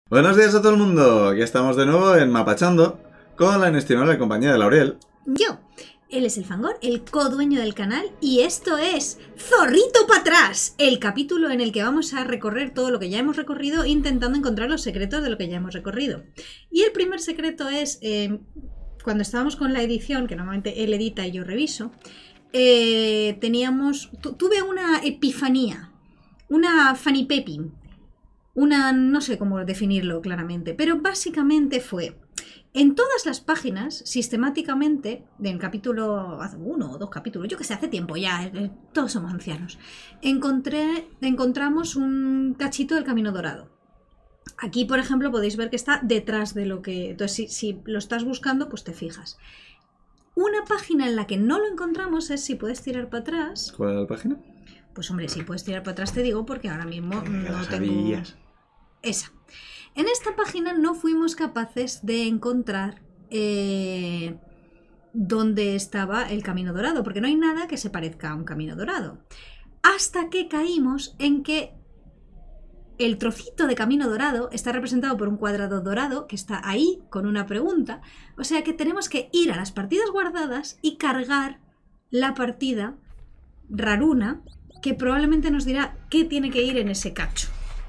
Buenos días a todo el mundo, aquí estamos de nuevo en Mapachando con la inestimable compañía de Laurel. Yo, él es el Fangor, el codueño del canal, y esto es Zorrito para atrás, el capítulo en el que vamos a recorrer todo lo que ya hemos recorrido intentando encontrar los secretos de lo que ya hemos recorrido. Y el primer secreto es, cuando estábamos con la edición, que normalmente él edita y yo reviso, tuve una epifanía, una Fanny Peppin. No sé cómo definirlo claramente, pero básicamente fue, en todas las páginas, sistemáticamente, del capítulo, hace uno o dos capítulos, yo que sé, hace tiempo ya, todos somos ancianos, encontramos un cachito del Camino Dorado. Aquí, por ejemplo, podéis ver que está detrás de lo que... Entonces, si lo estás buscando, pues te fijas. Una página en la que no lo encontramos es si puedes tirar para atrás. ¿Cuál es la página? Pues hombre, si puedes tirar para atrás te digo, porque ahora mismo no tengo... Sabías. Esa. En esta página no fuimos capaces de encontrar dónde estaba el Camino Dorado, porque no hay nada que se parezca a un Camino Dorado. Hasta que caímos en que el trocito de Camino Dorado está representado por un cuadrado dorado que está ahí con una pregunta. O sea que tenemos que ir a las partidas guardadas y cargar la partida raruna que probablemente nos dirá qué tiene que ir en ese cacho.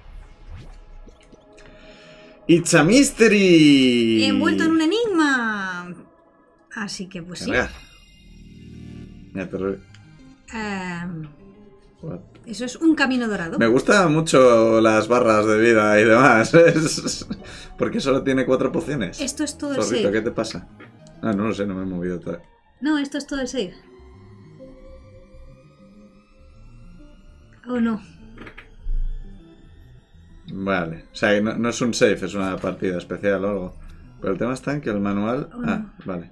¡It's a mystery! Envuelto en un enigma. Así que pues sí. Mira, te Eso es un Camino Dorado. Me gustan mucho las barras de vida y demás. Porque solo tiene 4 pociones. Esto es todo el Zorrito, save. ¿qué te pasa? Ah, no lo sé, no me he movido todavía. No, esto es todo el save. ¿O no? Vale, o sea, no es un save, es una partida especial o algo. Pero el tema está en que el manual... Oh, no. Ah, vale.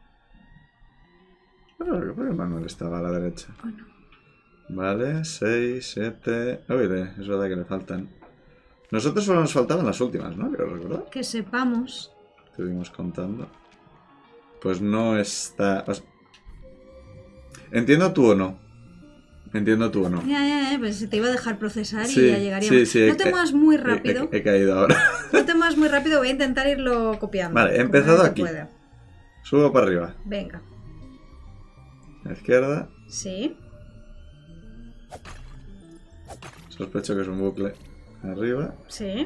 ¿Por qué el manual estaba a la derecha? ¿O no? Vale, 6, 7... Oye, es verdad que le faltan. Nosotros solo nos faltaban las últimas, ¿no? Quiero recordar. Que sepamos. Estuvimos contando. Pues no está... O sea, entiendo tú o no. Entiendo tú o no. Ya, pues te iba a dejar procesar Sí, y ya llegaríamos. sí, No te muevas muy rápido. He caído ahora. No te muevas muy rápido, voy a intentar irlo copiando. Vale, he como empezado se aquí. pueda. Subo para arriba. Venga. A la izquierda. Sí. Sospecho que es un bucle. Arriba. Sí.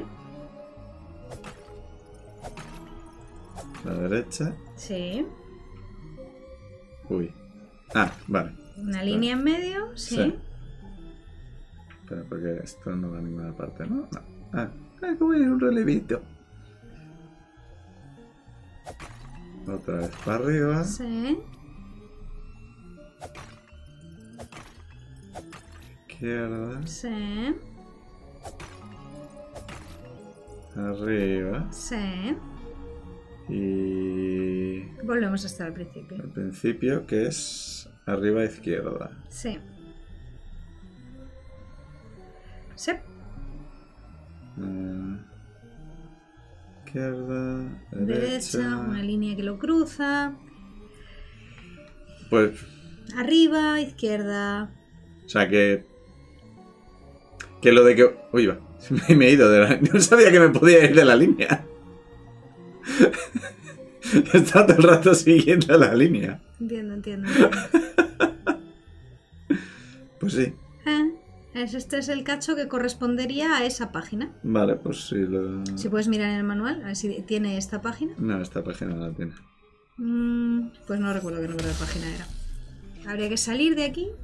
A la derecha. Sí. Uy. Ah, vale. Una línea en medio. Sí. Pero porque esto no va a ninguna parte, ¿no? No. Ah, como hay un relevito. Otra vez para arriba. Sí. Izquierda. Sí. Arriba. Sí. Y... Volvemos hasta el principio. al principio, que es arriba a izquierda. Sí. Sí. Izquierda, Derecha, una línea que lo cruza. Pues, Arriba, izquierda. o sea que lo de que... Uy, va. Me he ido de la... No sabía que me podía ir de la línea. He estado todo el rato siguiendo la línea. Entiendo. Pues sí. Este es el cacho que correspondería a esa página. Vale, pues sí lo... Si puedes mirar en el manual, a ver si tiene esta página. No, esta página no la tiene. Pues no recuerdo qué número de página era. Habría que salir de aquí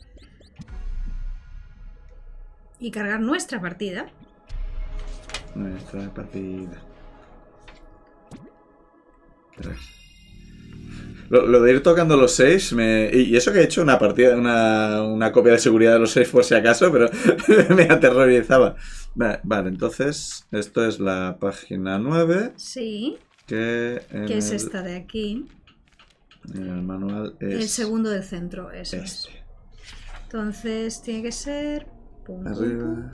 y cargar nuestra partida. Nuestra partida. Lo de ir tocando los 6 y eso que he hecho una partida, una copia de seguridad de los 6 por si acaso, pero me aterrorizaba. Vale, entonces esto es la página 9. Sí. Que es esta de aquí. En el manual es... El segundo del centro, eso es. Este. Entonces tiene que ser... Pum, Arriba.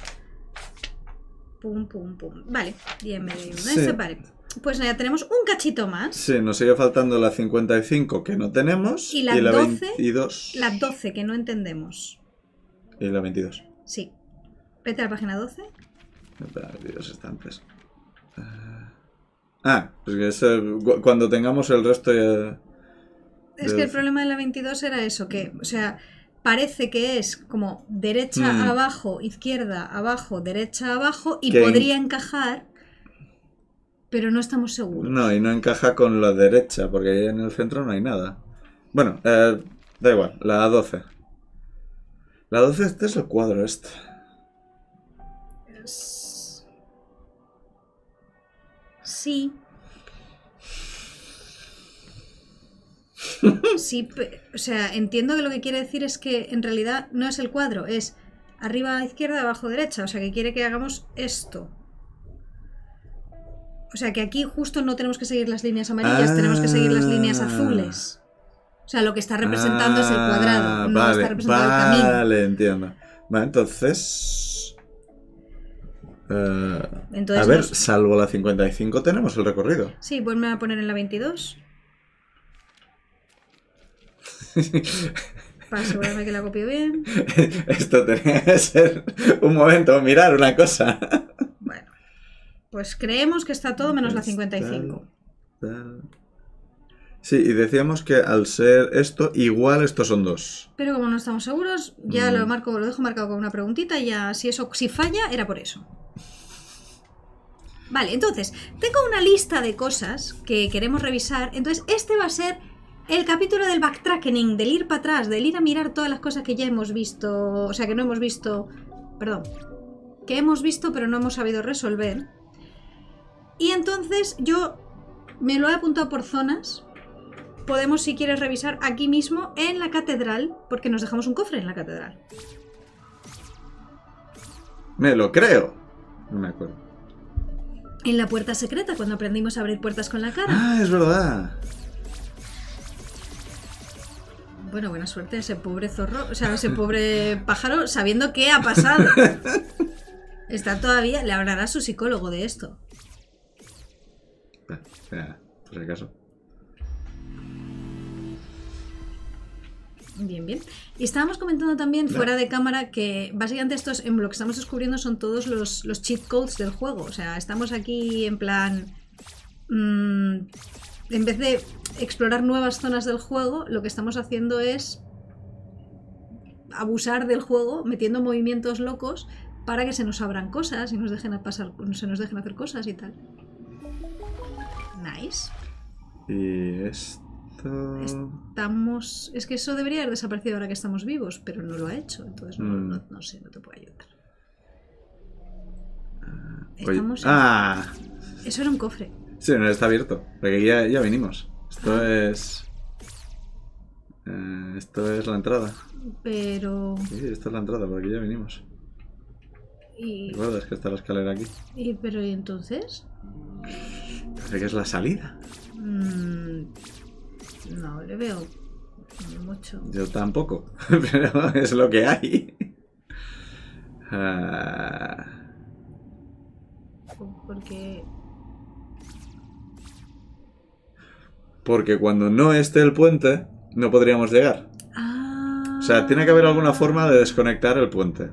pum. Vale, y en medio. Sí. Vale. Pues ya tenemos un cachito más. Sí, nos sigue faltando la 55 que no tenemos. Y la 12, 22. La 12 que no entendemos. Y la 22. Sí. Vete a la página 12. Espera, 22 está antes. Pues que cuando tengamos el resto ya... Es que el problema de la 22 era eso, que, o sea, parece que es como derecha, abajo, izquierda, abajo, derecha, abajo, y podría encajar, pero no estamos seguros. No, y no encaja con la derecha, porque ahí en el centro no hay nada. Bueno, da igual, la 12. La 12 este es el cuadro este. Sí. Sí, o sea, entiendo que lo que quiere decir es que en realidad no es el cuadro, es arriba izquierda, abajo derecha, o sea que quiere que hagamos esto. O sea que aquí justo no tenemos que seguir las líneas amarillas, tenemos que seguir las líneas azules. O sea, lo que está representando es el cuadrado, no está representando el camino. Vale, entiendo. Vale, entonces... a ver, salvo la 55 tenemos el recorrido. Sí, ponme a poner en la 22. Para asegurarme que la copio bien. Esto tenía que ser un momento, mirar una cosa. Bueno, pues creemos que está todo menos la 55. Sí, y decíamos que al ser esto, igual estos son 2. Pero como no estamos seguros, ya lo dejo marcado con una preguntita y ya si falla, era por eso. Vale, entonces, tengo una lista de cosas que queremos revisar. Entonces, este va a ser el capítulo del backtracking, del ir para atrás, del ir a mirar todas las cosas que ya hemos visto, o sea, que no hemos visto, perdón, que hemos visto pero no hemos sabido resolver. Y entonces yo me lo he apuntado por zonas. Podemos, si quieres, revisar aquí mismo en la catedral, porque nos dejamos un cofre en la catedral. Me lo creo. No me acuerdo. En la puerta secreta, cuando aprendimos a abrir puertas con la cara. Ah, es verdad. Bueno, buena suerte ese pobre zorro, o sea, ese pobre pájaro, sabiendo qué ha pasado. Está todavía, le hablará a su psicólogo de esto. Por si acaso. Bien, bien. Y estábamos comentando también fuera de cámara que básicamente lo que estamos descubriendo son todos los cheat codes del juego. O sea, estamos aquí en plan... en vez de explorar nuevas zonas del juego, lo que estamos haciendo es abusar del juego, metiendo movimientos locos para que se nos abran cosas y se nos dejen hacer cosas y tal. Nice. Y esto... Es que eso debería haber desaparecido ahora que estamos vivos, pero no lo ha hecho, entonces no sé, no te puedo ayudar. Eso era un cofre. Sí, no está abierto, porque ya vinimos. Esto es... esto es la entrada. Pero... Sí, esta es la entrada, porque ya vinimos. ¿Recuerdas que está la escalera aquí? ¿Pero y entonces? Parece que es la salida. No, le veo mucho. Yo tampoco, pero es lo que hay. Porque cuando no esté el puente, no podríamos llegar. O sea, tiene que haber alguna forma de desconectar el puente.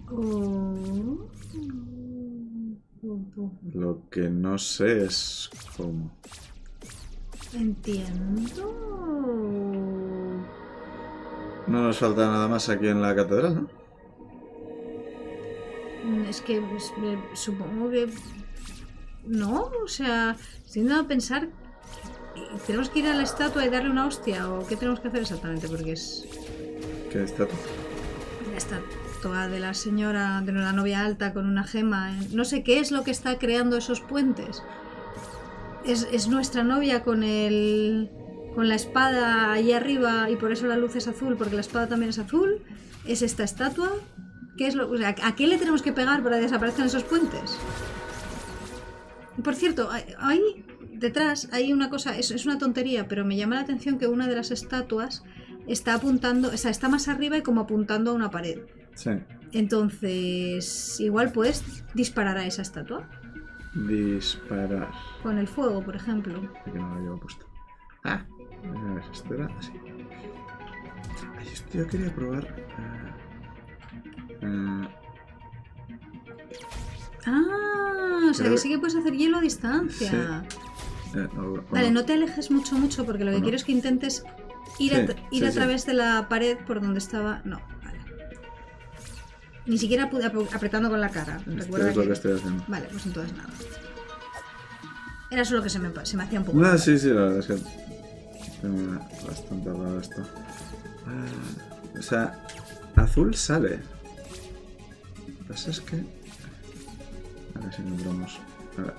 Lo que no sé es cómo. Entiendo. No nos falta nada más aquí en la catedral, ¿no? Es que supongo que... No, o sea, estoy intentando pensar... ¿Tenemos que ir a la estatua y darle una hostia? ¿O qué tenemos que hacer exactamente? Porque es... ¿Qué estatua? La estatua de la señora, de la novia alta con una gema. No sé qué es lo que está creando esos puentes. Es nuestra novia con la espada ahí arriba y por eso la luz es azul, porque la espada también es azul. ¿Es esta estatua? ¿Qué es o sea, ¿a qué le tenemos que pegar para que desaparezcan esos puentes? Y por cierto, ahí detrás hay una cosa, es una tontería, pero me llama la atención que una de las estatuas está apuntando, o sea, está más arriba y como apuntando a una pared. Sí. Entonces, igual puedes disparar a esa estatua. Disparar. Con el fuego, por ejemplo. Que no lo llevo puesto. A ver, esto era así. Ay, esto yo quería probar. o sea que sí que puedes hacer hielo a distancia. Sí. Vale, no te alejes mucho porque lo que quiero es que intentes ir a través de la pared por donde estaba... No, vale. Ni siquiera apretando con la cara. Recuerda es lo que estoy haciendo. Vale, pues entonces nada. Era solo que se me hacía un poco... No, sí, la verdad es que... Tengo bastante raro esto. O sea, azul sale. Lo que pasa es que... A ver si encontramos... A ver.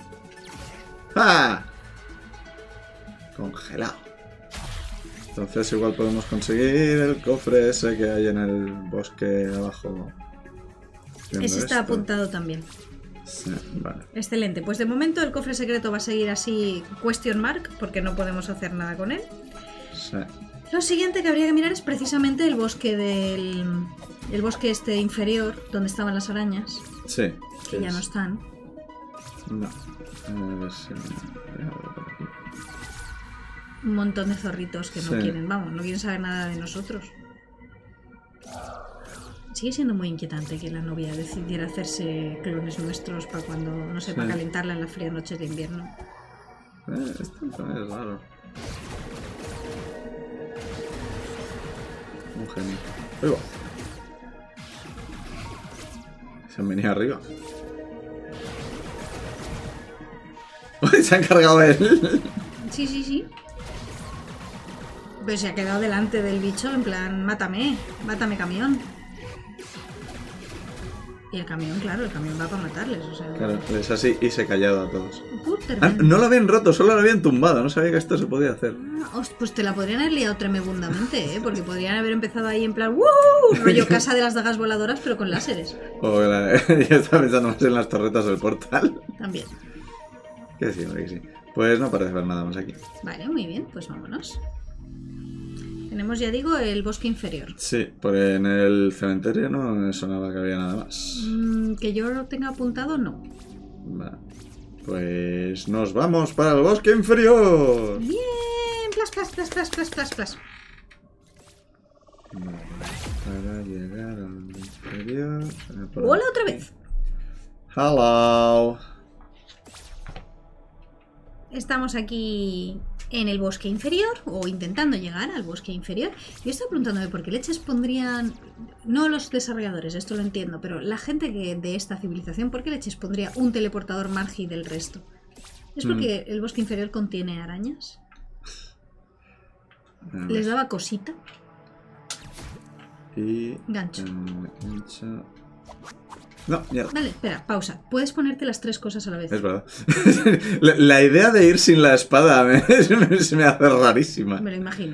¡Ah! Congelado. Entonces igual podemos conseguir el cofre ese que hay en el bosque abajo. Ese está apuntado también. Sí, vale. Excelente, pues de momento el cofre secreto va a seguir así question mark porque no podemos hacer nada con él. Sí. Lo siguiente que habría que mirar es precisamente el bosque el bosque este inferior donde estaban las arañas. Sí. Que ya no están. No. A ver si... por aquí. Un montón de zorritos que no Sí. quieren, vamos, no quieren saber nada de nosotros. Sigue siendo muy inquietante que la novia decidiera hacerse clones nuestros para cuando, no sé, Sí. para calentarla en las frías noches de invierno. Esto también es raro. Un genio. ¡Ahí va! Se han venido arriba. ¡Uy! Se han cargado él. Sí. Pero se ha quedado delante del bicho en plan, mátame camión. Y el camión, claro, el camión va para matarles, o sea... Claro, es así y se ha callado a todos. Puta, No lo habían roto, solo lo habían tumbado. No sabía que esto se podía hacer. Pues te la podrían haber liado tremendamente, ¿eh? Porque podrían haber empezado ahí en plan ¡wuuu! Rollo casa de las dagas voladoras, pero con láseres. O yo estaba pensando más en las torretas del portal. También. Que sí, hombre, que sí. Pues no parece haber nada más aquí. Vale, muy bien, pues vámonos. Tenemos, ya digo, el bosque inferior. Sí, porque en el cementerio no me sonaba que había nada más. Que yo lo tenga apuntado, no. Vale. Pues nos vamos para el bosque inferior. Bien, plas. Vale, para llegar al inferior... Hola otra vez. Hello. Estamos aquí en el bosque inferior, o intentando llegar al bosque inferior. Yo estaba preguntándome por qué leches pondrían, no los desarrolladores, esto lo entiendo, pero la gente de esta civilización, ¿por qué leches pondría un teleportador margi del resto? ¿Es porque el bosque inferior contiene arañas? ¿Les daba cosita? Y... Gancho. Gancho... No, mierda. Vale, espera, pausa. Puedes ponerte las tres cosas a la vez. Es verdad. La idea de ir sin la espada se me hace rarísima. Me lo imagino.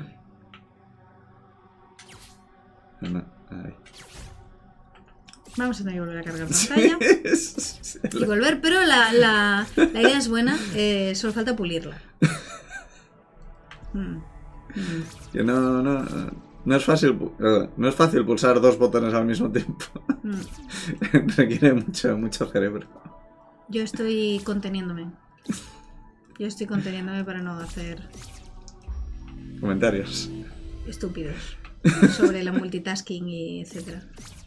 No, ahí. Vamos a tener que volver a cargar pantalla. Y volver, pero la idea es buena. Solo falta pulirla. Que no es fácil. No es fácil pulsar dos botones al mismo tiempo. Requiere mucho cerebro. Yo estoy conteniéndome. Para no hacer Comentarios. estúpidos sobre la multitasking y etcétera.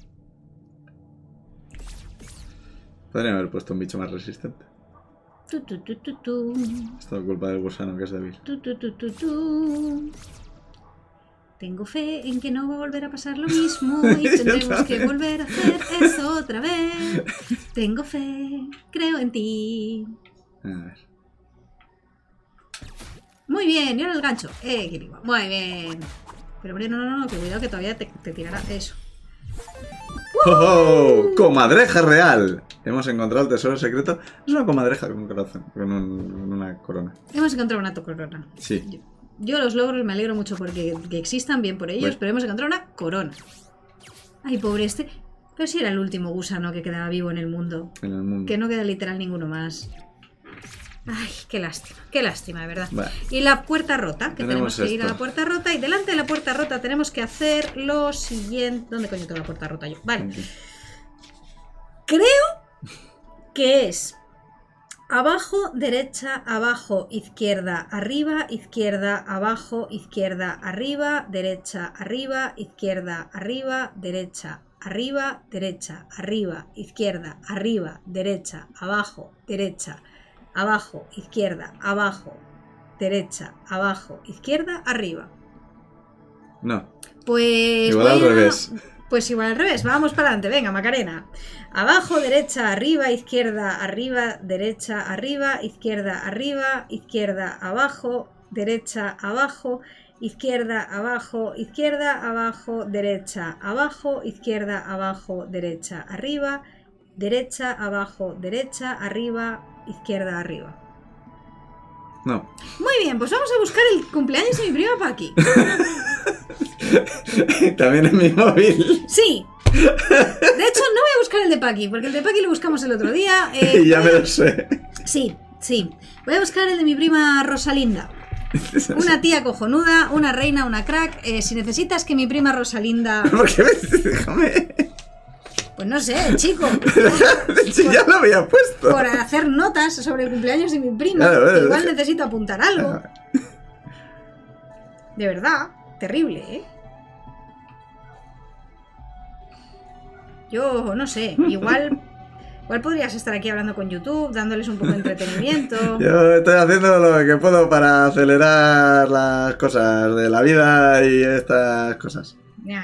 Podrían haber puesto un bicho más resistente. Tu. Es todo culpa del gusano que es débil. Tu. Tengo fe en que no va a volver a pasar lo mismo y tendremos que volver a hacer eso otra vez. Tengo fe, creo en ti. A ver. Muy bien, y ahora el gancho. Qué digo. Muy bien. Pero hombre, no, que cuidado que todavía te tirará eso. ¡Oh! ¡Comadreja real! Hemos encontrado el tesoro secreto. Es una comadreja con un corazón, con una corona. Hemos encontrado una corona. Sí. Yo los logros me alegro mucho porque que existan, bien por ellos, Bueno. pero hemos encontrado una corona. Ay, pobre este. Pero si era el último gusano que quedaba vivo en el mundo. En el mundo. Que no queda literal ninguno más. Ay, qué lástima, de verdad. Vale. Y la puerta rota, que tenemos Tenemos que ir a esto. la puerta rota. Y delante de la puerta rota tenemos que hacer lo siguiente. ¿Dónde coño tengo la puerta rota yo? Vale. Aquí. Creo que es abajo, derecha, abajo, izquierda, arriba, izquierda, abajo, izquierda, arriba, derecha, arriba, izquierda, arriba, derecha, arriba, derecha, arriba, izquierda, arriba, derecha, abajo, derecha, abajo, izquierda, abajo, derecha, abajo, izquierda, arriba. No. Pues igual al revés. Pues igual al revés. Vamos para adelante. Venga, Macarena. Abajo, derecha, arriba, izquierda, derecha, arriba, izquierda, abajo, derecha, abajo, izquierda, abajo, derecha, abajo, izquierda, abajo, derecha, arriba, derecha, abajo, derecha, arriba, izquierda, arriba. No. Muy bien, pues vamos a buscar el cumpleaños de mi prima Paqui. También en mi móvil. Sí. De hecho, no voy a buscar el de Paqui, porque el de Paqui lo buscamos el otro día. Ya me lo sé. Sí. Voy a buscar el de mi prima Rosalinda. Una tía cojonuda, una reina, una crack. Si necesitas que mi prima Rosalinda... ¿Por qué déjame? Pues no sé, chico. Si ya lo había puesto. Por hacer notas sobre el cumpleaños de mi prima. Claro, Igual necesito apuntar algo. De verdad, terrible, ¿eh? Yo no sé, igual podrías estar aquí hablando con YouTube, dándoles un poco de entretenimiento. Yo estoy haciendo lo que puedo para acelerar las cosas de la vida y estas cosas. Ya.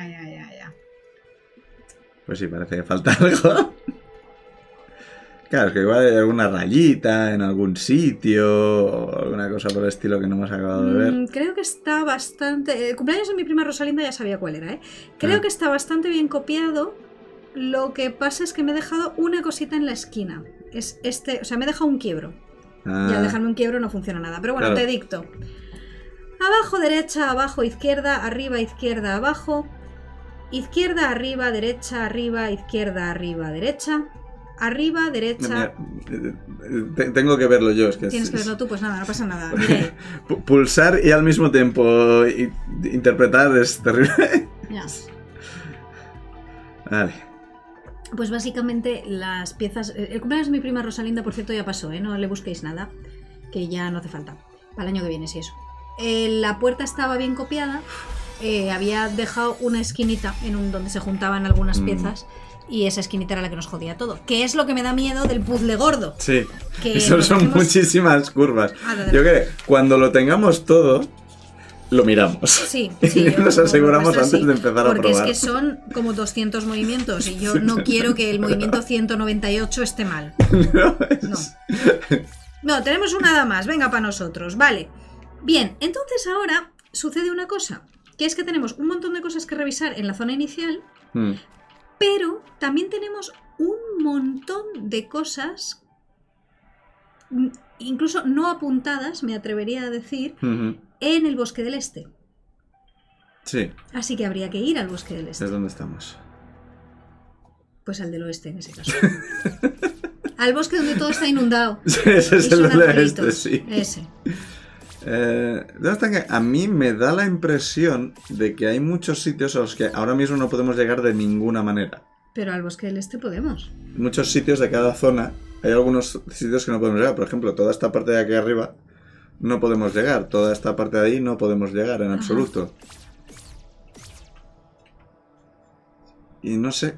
Pues sí, parece que falta algo. Claro, es que igual hay alguna rayita en algún sitio o alguna cosa por el estilo que no hemos acabado de ver. Creo que está bastante... El cumpleaños de mi prima Rosalinda ya sabía cuál era, ¿eh? Creo que está bastante bien copiado. Lo que pasa es que me he dejado una cosita en la esquina. Es este... O sea, me he dejado un quiebro. Y al dejarme un quiebro no funciona nada. Pero bueno, claro. Te dicto. Abajo, derecha, abajo, izquierda, abajo. Izquierda, arriba, derecha, izquierda, arriba, derecha. Arriba, derecha... Tengo que verlo yo. Es que tienes que verlo tú, pues nada, no pasa nada. Pulsar y al mismo tiempo interpretar es terrible. Yes. Vale. Pues básicamente las piezas... El cumpleaños de mi prima Rosalinda, por cierto, ya pasó, ¿eh? No le busquéis nada, que ya no hace falta. Para el año que viene, sí, eso. La puerta estaba bien copiada. Había dejado una esquinita donde se juntaban algunas piezas. Y esa esquinita era la que nos jodía todo. Que es lo que me da miedo del puzzle gordo. Sí, eso son muchísimas curvas. Yo creo que cuando lo tengamos todo, lo miramos. Sí. Y nos aseguramos antes de empezar a probar. Porque es que son como 200 movimientos y yo no quiero que el movimiento 198 esté mal. No, tenemos una nada más. Venga, para nosotros. Vale. Bien, entonces ahora sucede una cosa. Que es que tenemos un montón de cosas que revisar en la zona inicial. Pero también tenemos un montón de cosas, incluso no apuntadas, me atrevería a decir, en el Bosque del Este. Sí. Así que habría que ir al Bosque del Este. ¿Es donde estamos? Pues al del oeste, en ese caso. Al bosque donde todo está inundado. Sí, ese es el del oeste, sí. Ese. A mí me da la impresión de que hay muchos sitios a los que ahora mismo no podemos llegar de ninguna manera. Pero al Bosque del Este podemos. Muchos sitios de cada zona. Hay algunos sitios que no podemos llegar. Por ejemplo, toda esta parte de aquí arriba no podemos llegar. Toda esta parte de ahí no podemos llegar en absoluto. Y no sé...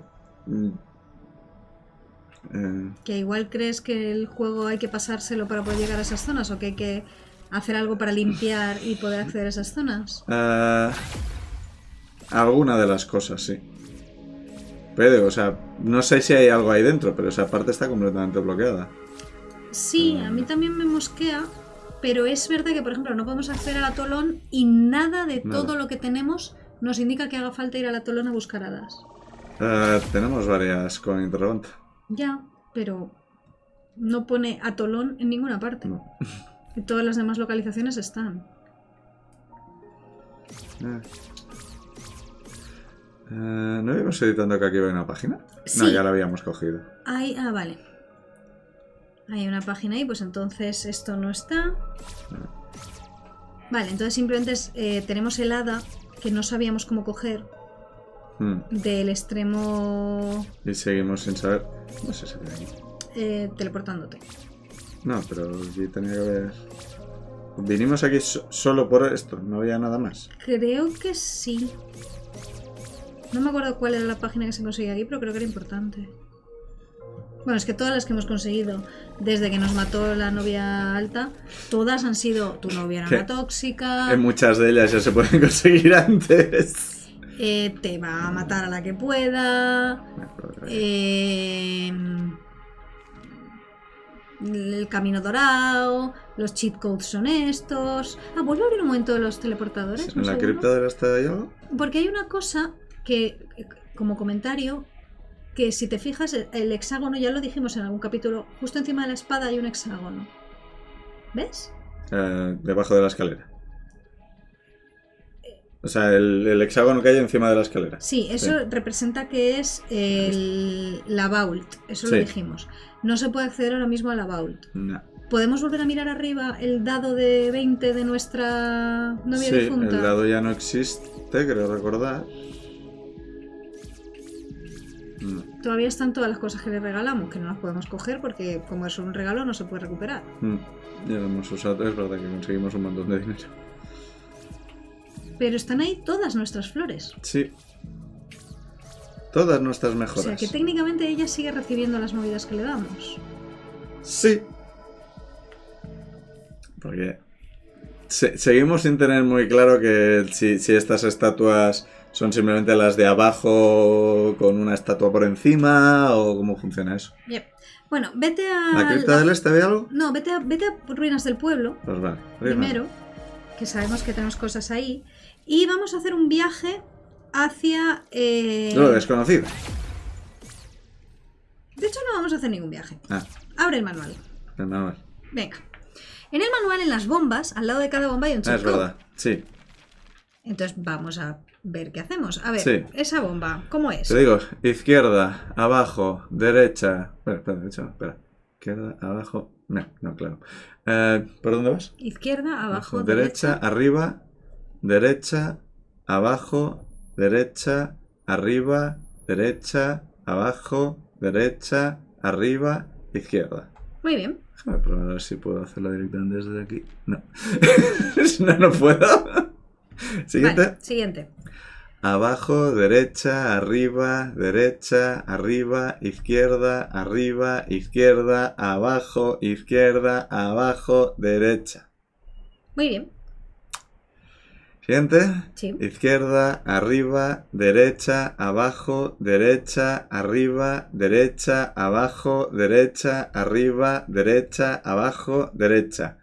¿Que igual crees que el juego hay que pasárselo para poder llegar a esas zonas? ¿O que hay que hacer algo para limpiar y poder acceder a esas zonas? Alguna de las cosas, sí. Pero, o sea, no sé si hay algo ahí dentro, pero esa parte está completamente bloqueada. Sí, a mí también me mosquea, pero es verdad que, por ejemplo, no podemos acceder al atolón y nada de todo lo que tenemos nos indica que haga falta ir al atolón a buscar hadas. Tenemos varias con interrogante. Ya, pero no pone atolón en ninguna parte. No. Y todas las demás localizaciones están. ¿No habíamos editando que aquí había una página? Sí. No, ya la habíamos cogido. Vale. Hay una página ahí, pues entonces esto no está. Vale, entonces simplemente tenemos el hada que no sabíamos cómo coger del extremo... Y seguimos sin saber... No sé si tiene aquí. Teleportándote. No, pero aquí tenía que haber... Vinimos aquí solo por esto, no había nada más. Creo que sí. No me acuerdo cuál era la página que se conseguía aquí, pero creo que era importante. Bueno, es que todas las que hemos conseguido desde que nos mató la novia alta, todas han sido tu novia era una tóxica. En muchas de ellas ya se pueden conseguir antes. Te va a matar a la que pueda. El camino dorado. Los cheat codes son estos. Ah, vuelvo a abrir un momento de los teleportadores. ¿En la cripta del estado de algo? Porque hay una cosa que, como comentario, que si te fijas, el hexágono, ya lo dijimos en algún capítulo, justo encima de la espada hay un hexágono. ¿Ves? Debajo de la escalera. O sea, el hexágono que hay encima de la escalera. Sí, eso representa que es la vault. Eso lo dijimos. No se puede acceder ahora mismo a la vault. No. ¿Podemos volver a mirar arriba el dado de 20 de nuestra novia difunta? Sí, el dado ya no existe, creo recordar. No. Todavía están todas las cosas que le regalamos, que no las podemos coger porque como es un regalo no se puede recuperar. Ya lo hemos usado, es verdad que conseguimos un montón de dinero. Pero están ahí todas nuestras flores. Sí. Todas nuestras mejoras. O sea que técnicamente ella sigue recibiendo las movidas que le damos. Sí. Porque seguimos sin tener muy claro que si estas estatuas son simplemente las de abajo con una estatua por encima o cómo funciona eso. Yep. Bueno, vete a... ¿La cripta del este ve algo? No, vete a Ruinas del Pueblo. Pues vale. Primero, que sabemos que tenemos cosas ahí. Y vamos a hacer un viaje hacia... Lo desconocido. De hecho, no vamos a hacer ningún viaje. Abre el manual. El manual. Venga. En el manual, en las bombas, al lado de cada bomba hay un cheat es verdad, sí. Entonces vamos a ver qué hacemos. A ver, esa bomba, ¿cómo es? Te digo, izquierda, abajo, derecha... Espera. Izquierda, abajo... No, claro. ¿Por dónde vas? Izquierda, abajo, derecha, arriba, derecha, abajo, derecha, arriba, derecha, abajo, derecha, arriba, izquierda. Muy bien. Déjame probar a ver si puedo hacerlo directamente desde aquí. No. no puedo. Siguiente. Vale, siguiente. Abajo, derecha, arriba, izquierda, arriba, izquierda, abajo, derecha. Muy bien. Siguiente. Sí. Izquierda, arriba, derecha, abajo, derecha, arriba, derecha, abajo, derecha, arriba, derecha, abajo, derecha.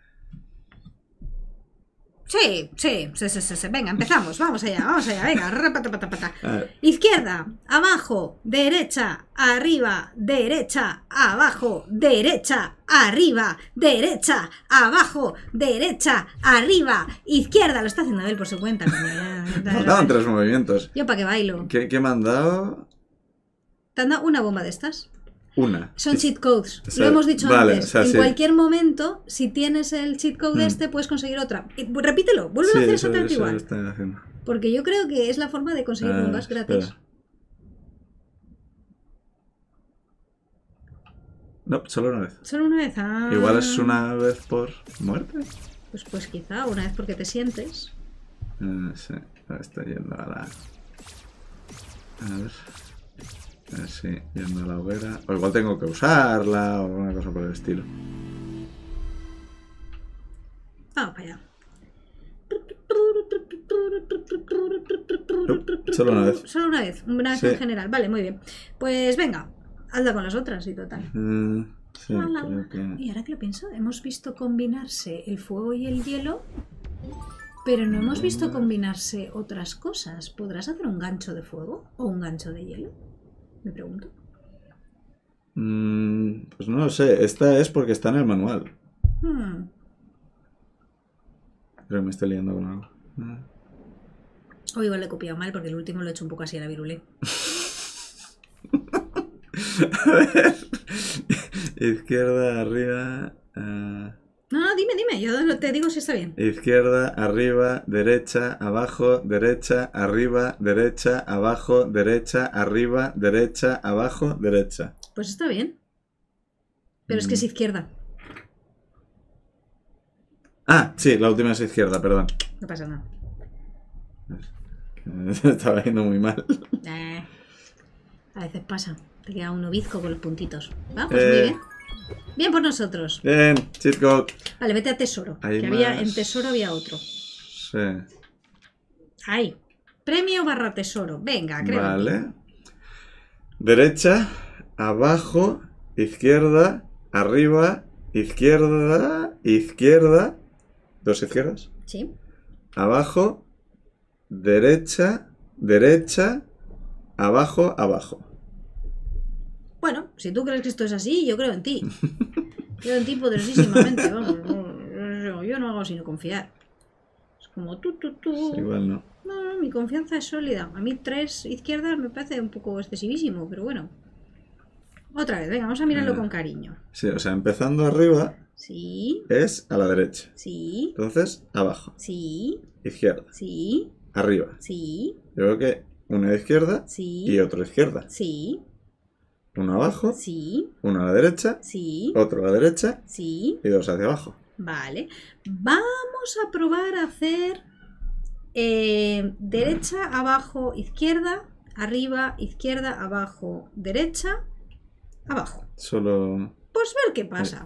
Sí. Venga, empezamos. Vamos allá. Venga. Izquierda, abajo, derecha, arriba, derecha, abajo, derecha, arriba, derecha, abajo, derecha, arriba, izquierda. Lo está haciendo él por su cuenta. Faltaban 3 movimientos. Yo para qué bailo. ¿Qué me han dado? Te han dado una bomba de estas. Una. Son cheat codes. Lo hemos dicho antes. O sea, en cualquier momento, si tienes el cheat code este, puedes conseguir otra. Repítelo, vuelve a hacer exactamente igual. Porque yo creo que es la forma de conseguir bombas gratis. Espera. No, solo una vez. Solo una vez. Igual es una vez por muerte. Pues quizá una vez porque te sientes. Sí, estoy yendo a la... A ver... Sí, yendo a la hoguera. O igual tengo que usarla o alguna cosa por el estilo. Vamos para allá. Solo una vez. Solo una vez en general. Vale, muy bien. Pues venga, hazla con las otras y total. Sí, creo que... Y ahora que lo pienso, hemos visto combinarse el fuego y el hielo, pero no hemos visto combinarse otras cosas. ¿Podrás hacer un gancho de fuego o un gancho de hielo? Me pregunto. Pues no lo sé. Esta es porque está en el manual. Creo que me estoy liando con algo. O igual le he copiado mal porque el último lo he hecho un poco así a la virulé. A ver. Izquierda, arriba... No, dime, yo te digo si está bien. Izquierda, arriba, derecha, abajo, derecha, arriba, derecha, abajo, derecha, arriba, derecha, abajo, derecha. Pues está bien. Pero es que es izquierda. Ah, sí, la última es izquierda, perdón. No pasa nada. Estaba yendo muy mal. A veces pasa. Te queda uno bizco con los puntitos. Va, pues muy bien. Bien por nosotros. Bien, cheat code. Vale, vete a tesoro. Hay Que más. había, en tesoro había otro. Sí. Ahí. Premio / tesoro. Venga, creo. Vale. Derecha, abajo, izquierda, arriba, izquierda, izquierda. ¿Dos izquierdas? Sí. Abajo, derecha, derecha, abajo, abajo. Bueno, si tú crees que esto es así, yo creo en ti. Creo en ti poderosísimamente. Vamos, yo no hago sino confiar. Es como tú. Sí, igual no. No, mi confianza es sólida. A mí 3 izquierdas me parece un poco excesivísimo, pero bueno. Otra vez, venga, vamos a mirarlo con cariño. Sí, o sea, empezando arriba Sí, es a la derecha. sí, Entonces, abajo, sí, izquierda, sí, arriba. sí, Yo creo que uno a izquierda sí, y otro a izquierda. sí, Uno abajo, sí, uno a la derecha, sí, otro a la derecha sí. y dos hacia abajo. Vale. Vamos a probar a hacer derecha, abajo, izquierda, arriba, izquierda, abajo, derecha, abajo. Solo... Pues ver qué pasa.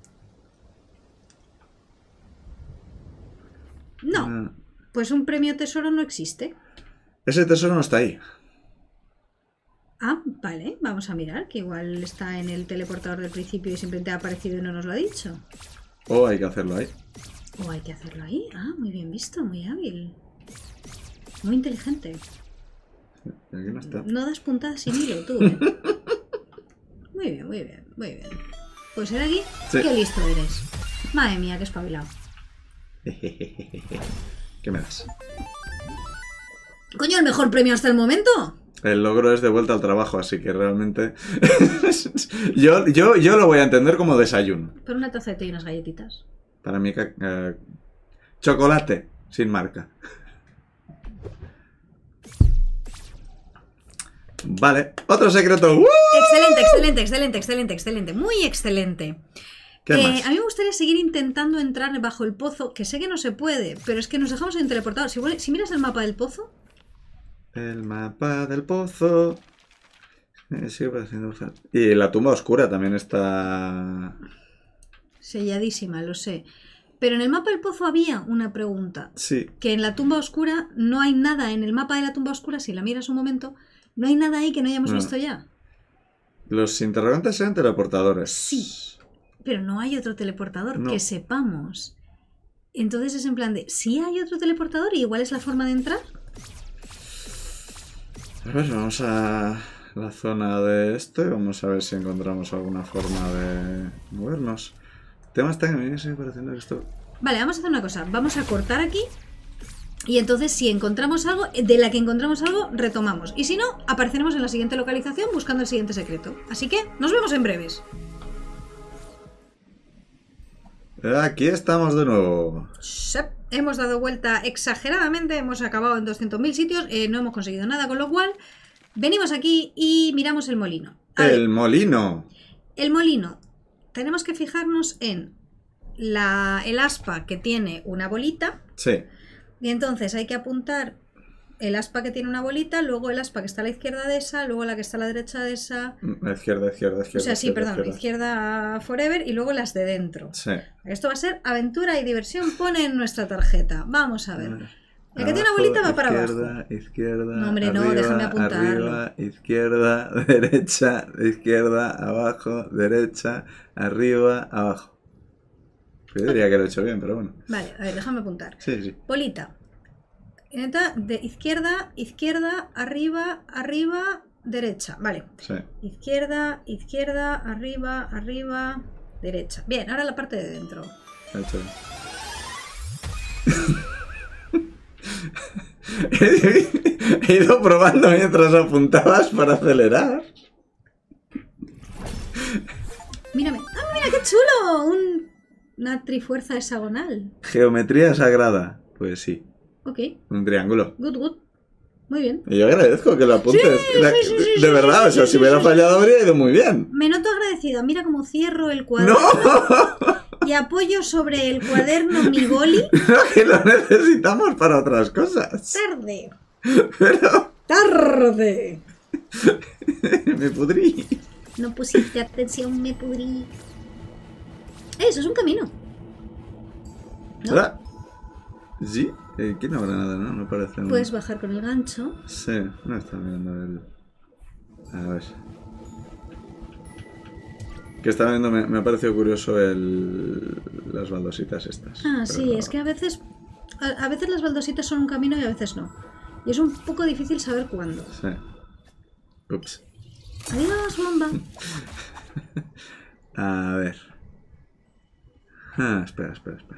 No, Ah. pues un premio tesoro no existe. Ese tesoro no está ahí. Ah, vale, vamos a mirar, que igual está en el teleportador del principio y simplemente ha aparecido y no nos lo ha dicho. O hay que hacerlo ahí. O hay que hacerlo ahí. Ah, muy bien visto, muy hábil. Muy inteligente. Y aquí no está. No das puntadas sin hilo, tú, ¿eh? Muy bien, muy bien, muy bien. Pues ser aquí, Sí. qué listo eres. Madre mía, qué espabilado. ¿Qué me das? Coño, el mejor premio hasta el momento. El logro es de vuelta al trabajo, así que realmente... yo lo voy a entender como desayuno. Por una taza de té y unas galletitas. Para mí, chocolate, sin marca. Vale, otro secreto. ¡Uh! Excelente. Muy excelente. ¿Qué más? A mí me gustaría seguir intentando entrar bajo el pozo, que sé que no se puede, pero es que nos dejamos en teleportador. Si miras el mapa del pozo, El mapa del pozo. Sigue pareciendo falta. Y la tumba oscura también está... selladísima, lo sé. Pero en el mapa del pozo había una pregunta. Sí. Que en la tumba oscura no hay nada. En el mapa de la tumba oscura, si la miras un momento, no hay nada ahí que no hayamos No. visto ya. Los interrogantes eran teleportadores. Sí. Pero no hay otro teleportador No. que sepamos. Entonces es en plan de, ¿sí hay otro teleportador y igual es la forma de entrar? A ver, vamos a la zona de esto y vamos a ver si encontramos alguna forma de movernos. El tema está que me sigue pareciendo que esto... Vale, vamos a hacer una cosa. Vamos a cortar aquí. Y entonces si encontramos algo, de la que encontramos algo, retomamos. Y si no, apareceremos en la siguiente localización buscando el siguiente secreto. Así que nos vemos en breves. Aquí estamos de nuevo. Shep. Hemos dado vuelta exageradamente, hemos acabado en 200.000 sitios, no hemos conseguido nada, con lo cual venimos aquí y miramos el molino. A ver, El molino. el molino. Tenemos que fijarnos en el aspa que tiene una bolita. Sí. Y entonces hay que apuntar el aspa que tiene una bolita, luego el aspa que está a la izquierda de esa, luego la que está a la derecha de esa. Izquierda. O sea, sí, perdón, izquierda forever y luego las de dentro. Sí. Esto va a ser aventura y diversión, pone en nuestra tarjeta. Vamos a ver. El que tiene una Abajo, bolita va para izquierda, abajo. Izquierda, No, hombre, no, arriba, déjame apuntarlo. Arriba, izquierda, derecha, izquierda, abajo, derecha, arriba, abajo. Yo diría que lo he hecho bien, pero bueno. Vale, a ver, déjame apuntar. Sí. Bolita. Neta, de izquierda, arriba, derecha. Vale. Sí. Izquierda, arriba, derecha. Bien, ahora la parte de dentro. Lo he hecho bien. He ido probando mientras apuntabas para acelerar. Mírame. ¡Ah, mira qué chulo! Una trifuerza hexagonal. Geometría sagrada. Pues sí. Ok, Un triángulo. good. Muy bien. Y yo agradezco que lo apuntes. Sí, De verdad, o sea, si hubiera fallado habría ido muy bien. Me noto agradecida. Mira cómo cierro el cuaderno ¡No! y apoyo sobre el cuaderno mi boli. No, que lo necesitamos para otras cosas. Tarde. Pero... ¡Tarde! Me pudrí. No pusiste atención, me pudrí. Eso es un camino. ¿No? ¿Hola? ¿Sí? Aquí no habrá nada, ¿no? No parece... Puedes bajar con el gancho. Sí, no está mirando el... A ver... Que estaba viendo, me ha parecido curioso las baldositas estas. Ah, pero sí, no. es que a veces las baldositas son un camino y a veces no. Y es un poco difícil saber cuándo. Sí. Ups. Adiós, Wamba. A ver. Ah, espera.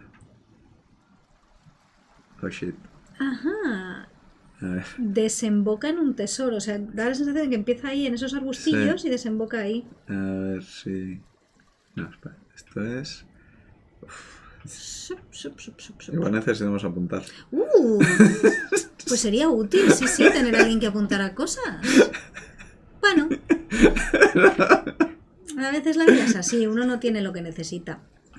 Oh, shit. Ajá. A ver. Desemboca en un tesoro. O sea, da la sensación de que empieza ahí en esos arbustillos Sí. y desemboca ahí. A ver si... No, espera. Esto es... Sup, sup, sup, sup, sup. Igual necesitamos apuntar. Pues sería útil, sí, tener a alguien que apuntara cosas. Bueno. A veces la vida es así, uno no tiene lo que necesita.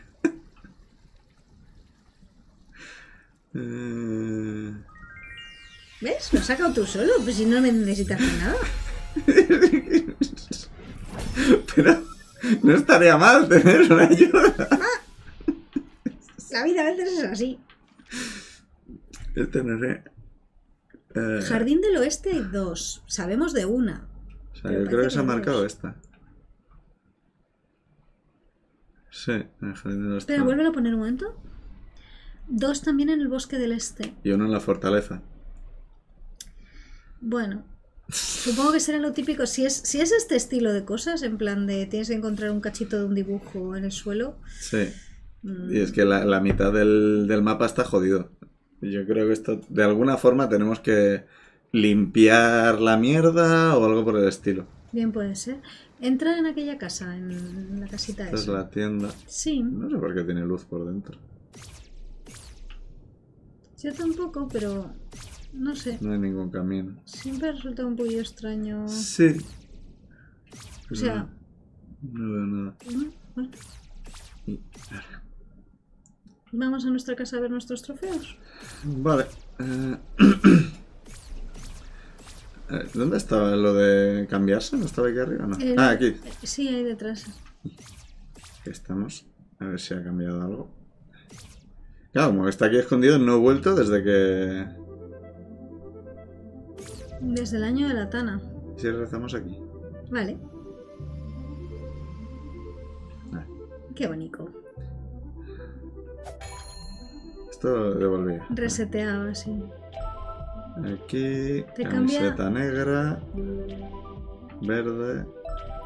¿Ves? Lo has sacado tú solo, pues si no me necesitas hacer nada. Pero no estaría mal tener una ayuda. La vida a veces es así. Tendré... Jardín del Oeste hay 2. Sabemos de una. O sea, Pero yo creo que se ha parece que marcado dos. esta. Sí, en el Jardín de los Espera, vuélvelo a poner un momento. 2 también en el Bosque del Este. Y uno en la fortaleza. Bueno, supongo que será lo típico. Si es este estilo de cosas, en plan de tienes que encontrar un cachito de un dibujo en el suelo. Sí. Y es que la mitad del mapa está jodido. Y yo creo que esto, de alguna forma, tenemos que limpiar la mierda o algo por el estilo. Bien puede ser. Entra en aquella casa, en la casita Esta es esa. la tienda. Sí, No sé por qué tiene luz por dentro. yo tampoco, pero no sé. No hay ningún camino. Siempre resulta un poquillo extraño. Sí. O sea, No veo nada. bueno, Y- vamos a nuestra casa a ver nuestros trofeos. Vale. ¿Dónde estaba lo de cambiarse? ¿No estaba aquí arriba? No. El- Ah, aquí. Sí, ahí detrás. Aquí estamos. A ver si ha cambiado algo. Claro, como está aquí escondido, no he vuelto desde que... Desde el año de la Tana. Si rezamos aquí. Vale. Vale. Qué bonito. Esto devolvía. Reseteado así. Aquí, Te camiseta negra, verde,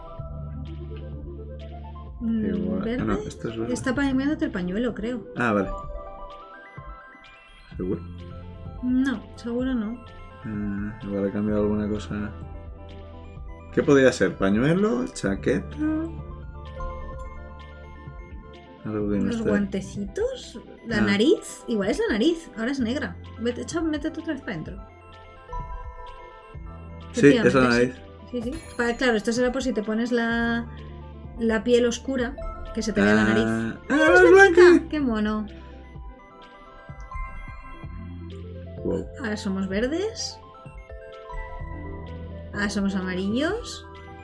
igual. ¿Verde? Ah, no, esto es verde. Está cambiándote el pañuelo, creo. Ah, vale. ¿Seguro? No, seguro no. Igual he cambiado alguna cosa. ¿Qué podría ser? ¿Pañuelo? ¿Chaqueta? Algo que no Los esté. guantecitos, la Ah. nariz, igual es la nariz, ahora es negra. Métete otra vez para adentro. Sí, esa es la Efectivamente, nariz. Sí, sí. Claro, esto será por si te pones la piel oscura, que se te vea la nariz. ¡Ah, es blanca! ¡Qué mono! Wow. Ahora somos verdes. Ahora somos amarillos.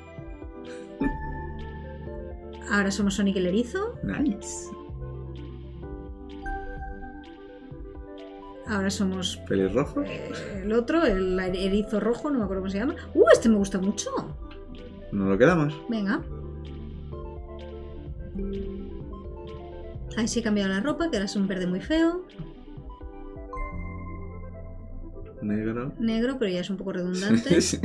Ahora somos Sonic el erizo. Nice. Ahora somos ¿Pelirrojo? el otro, el erizo rojo, no me acuerdo cómo se llama. Este me gusta mucho. ¿Nos lo quedamos? Venga. Ahí sí he cambiado la ropa, que ahora es un verde muy feo. Negro. Negro, pero ya es un poco redundante. Sí.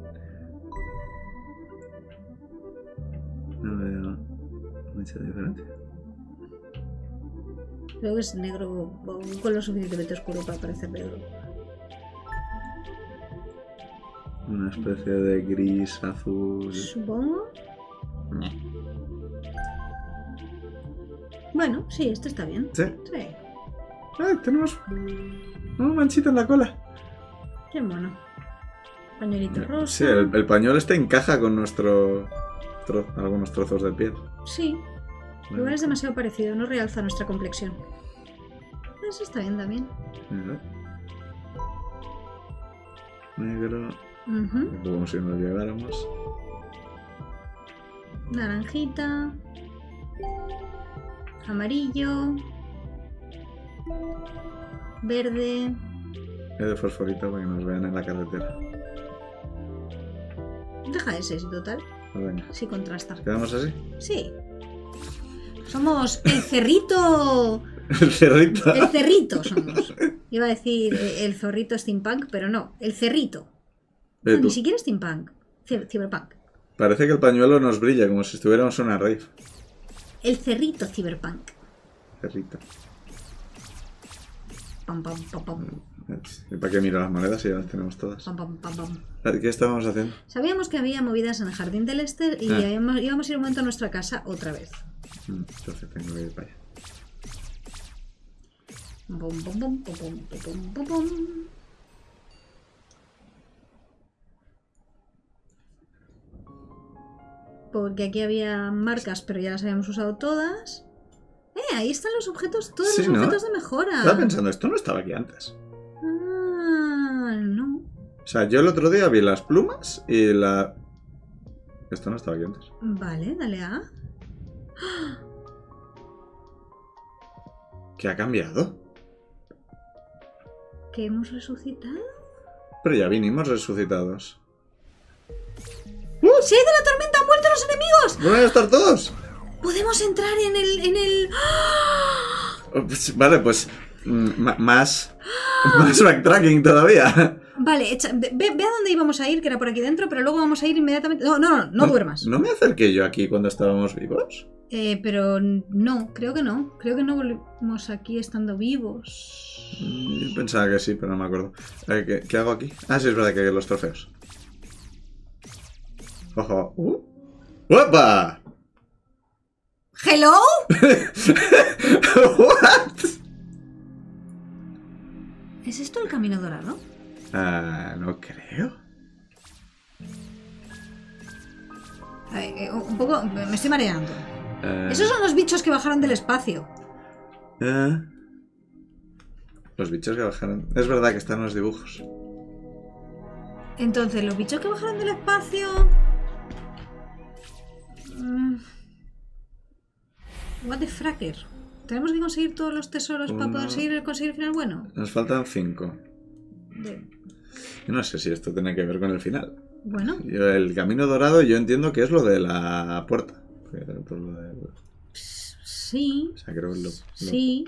No veo mucha diferencia. Creo que es negro o un color suficientemente oscuro para parecer negro. Una especie de gris, azul. Supongo. Bueno, sí, este está bien. Sí. Sí. ¡Ay, tenemos una manchita en la cola! Qué mono. Pañuelito rosa. Sí, el pañuelo este encaja con algunos trozos de piel. Sí. Igual es demasiado parecido, no realza nuestra complexión. Eso está bien también. Negro. Ujú. Como si nos lleváramos. Naranjita. Amarillo. Verde. Es de fosforito para que nos vean en la carretera. Deja ese, total. Pues venga. Sí contrasta. ¿Quedamos así? Sí. Somos el cerrito. El cerrito. El cerrito somos. Iba a decir el zorrito steampunk, pero no. El cerrito. No, ni siquiera steampunk. Cyberpunk. Parece que el pañuelo nos brilla como si estuviéramos en una rave. El cerrito cyberpunk. Cerrito. Pam, pam, pam, pam. ¿Y para qué miro las monedas si ya las tenemos todas? Pam, pam, pam, pam. ¿Qué estábamos haciendo? Sabíamos que había movidas en el jardín del Lester y íbamos a ir un momento a nuestra casa otra vez. Entonces tengo que ir para allá. Bum, bum, bum, bum, bum, bum, bum, bum. Porque aquí había marcas, pero ya las habíamos usado todas. Ahí están los objetos, todos Sí, los ¿no? objetos de mejora. Estaba pensando, esto no estaba aquí antes. No. O sea, yo el otro día vi las plumas y la... Esto no estaba aquí antes. Vale, dale a. ¿Qué ha cambiado? ¿Que hemos resucitado? Pero ya vinimos resucitados. ¡Se ha ido la tormenta! ¡Han vuelto los enemigos! ¿Van a estar todos? ¡Podemos entrar en el... Vale, pues... más backtracking todavía. Vale, ve a dónde íbamos a ir, que era por aquí dentro, pero luego vamos a ir inmediatamente... No duermas. ¿No me acerqué yo aquí cuando estábamos vivos? Pero no, creo que no. Creo que no volvimos aquí estando vivos. Yo pensaba que sí, pero no me acuerdo. ¿Qué hago aquí? Ah, sí, es verdad que hay los trofeos. Ojo. ¡Opa! ¿Hello? ¿What? ¿Es esto el camino dorado? No creo. Un poco... Me estoy mareando. Esos son los bichos que bajaron del espacio. Los bichos que bajaron. Es verdad que están en los dibujos. Entonces, los bichos que bajaron del espacio... What the fracker. ¿Tenemos que conseguir todos los tesoros para poder conseguir el final bueno? Nos faltan 5. Yo no sé si esto tiene que ver con el final. Bueno. El camino dorado yo entiendo que es lo de la puerta. Sí. O sea, creo que Sí.